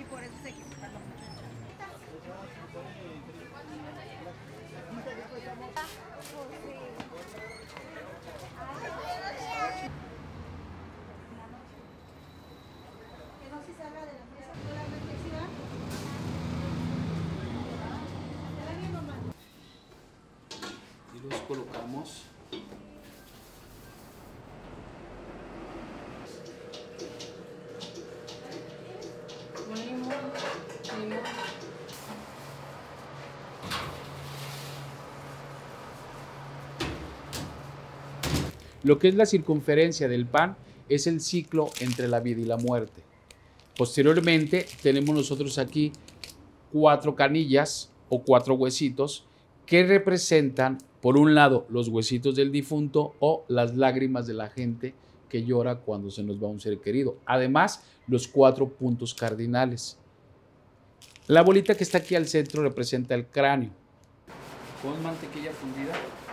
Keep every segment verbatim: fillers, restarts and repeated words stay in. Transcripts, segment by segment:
por eso se equivocan los muchachos. Que no se salga de la mesa solamente si va. Y los colocamos. Lo que es la circunferencia del pan es el ciclo entre la vida y la muerte. Posteriormente tenemos nosotros aquí cuatro canillas o cuatro huesitos que representan, por un lado, los huesitos del difunto o las lágrimas de la gente que llora cuando se nos va un ser querido. Además, los cuatro puntos cardinales. La bolita que está aquí al centro representa el cráneo. Con mantequilla fundida.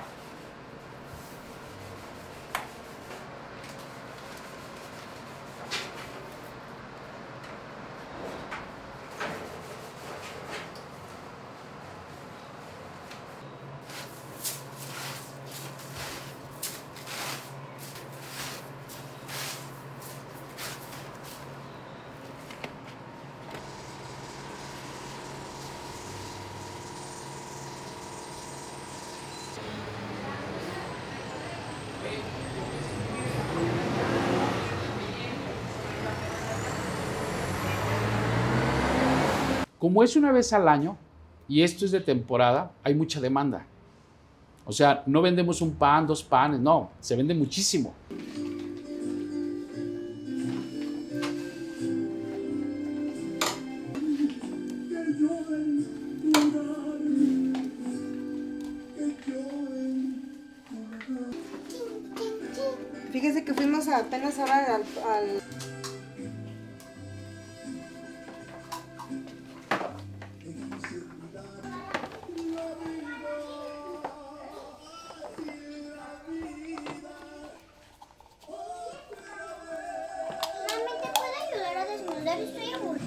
Como es una vez al año y esto es de temporada, hay mucha demanda. O sea, no vendemos un pan, dos panes, no, se vende muchísimo. Fíjese que fuimos apenas ahora al, al... ¿Realmente puede ayudar a desnudar? Estoy aburrida.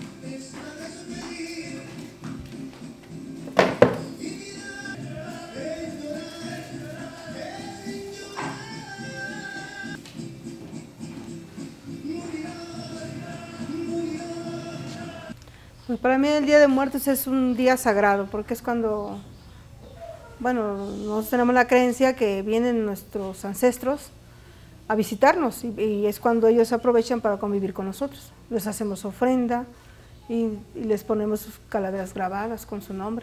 Pues para mí el Día de Muertos es un día sagrado, porque es cuando, bueno, nosotros tenemos la creencia que vienen nuestros ancestros a visitarnos y, y es cuando ellos aprovechan para convivir con nosotros. Les hacemos ofrenda y, y les ponemos sus calaveras grabadas con su nombre.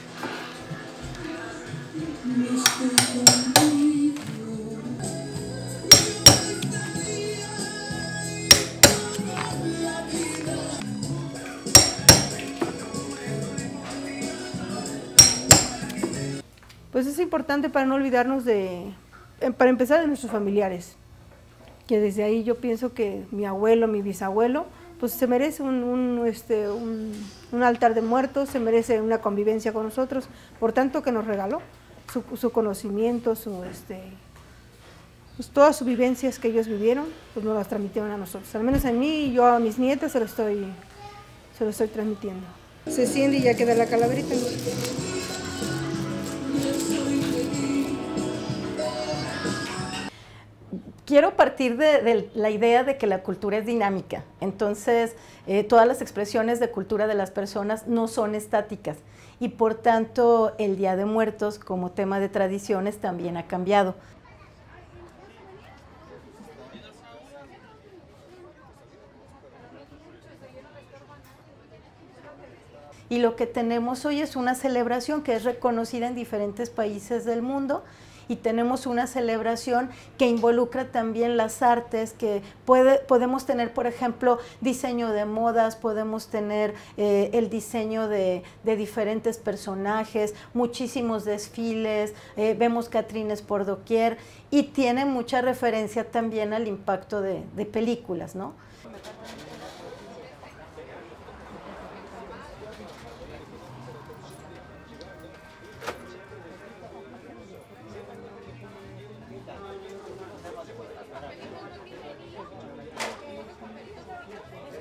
Pues es importante para no olvidarnos de, para empezar, de nuestros familiares, que desde ahí yo pienso que mi abuelo, mi bisabuelo, pues se merece un, un, este, un, un altar de muertos, se merece una convivencia con nosotros, por tanto que nos regaló su, su conocimiento, su, este, pues todas sus vivencias que ellos vivieron, pues nos las transmitieron a nosotros. Al menos a mí y yo a mis nietas se lo estoy, se lo estoy transmitiendo. Se siente y ya queda la calaverita. Quiero partir de, de la idea de que la cultura es dinámica, entonces eh, todas las expresiones de cultura de las personas no son estáticas y por tanto el Día de Muertos como tema de tradiciones también ha cambiado. Y lo que tenemos hoy es una celebración que es reconocida en diferentes países del mundo y tenemos una celebración que involucra también las artes, que puede, podemos tener, por ejemplo, diseño de modas, podemos tener eh, el diseño de, de diferentes personajes, muchísimos desfiles, eh, vemos catrines por doquier y tiene mucha referencia también al impacto de, de películas, ¿no?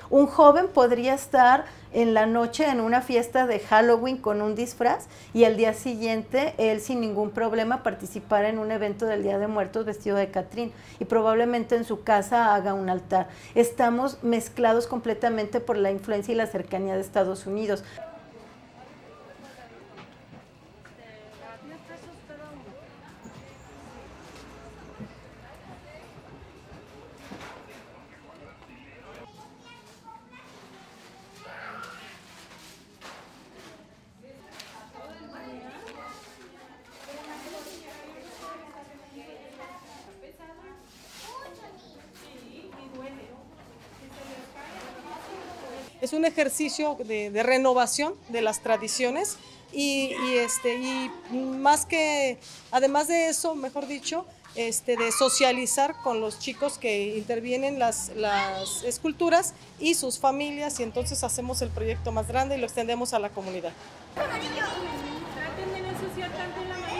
un joven podría estar en la noche en una fiesta de Halloween con un disfraz y al día siguiente él sin ningún problema participar en un evento del Día de Muertos vestido de Catrín y probablemente en su casa haga un altar. Estamos mezclados completamente por la influencia y la cercanía de Estados Unidos. Es un ejercicio de, de renovación de las tradiciones y, y, este, y más que, además de eso, mejor dicho, este, de socializar con los chicos que intervienen las, las esculturas y sus familias, y entonces hacemos el proyecto más grande y lo extendemos a la comunidad. Traten de no ensuciar tanto la mano.